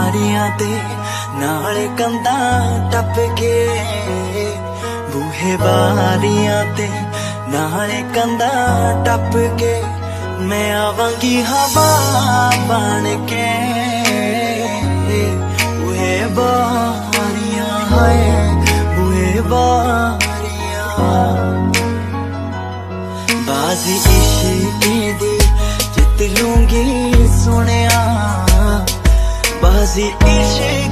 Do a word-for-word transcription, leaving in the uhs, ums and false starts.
बारियां ते नाल कंधा टप के, बूहे बारियां ते नाल कंधा टप के, मैं आवांगी हवा बन के। बूहे बारियां है बूहे बारियां, बाजी इश्क दी जित लूंगी सुनिया, बाजी इश्क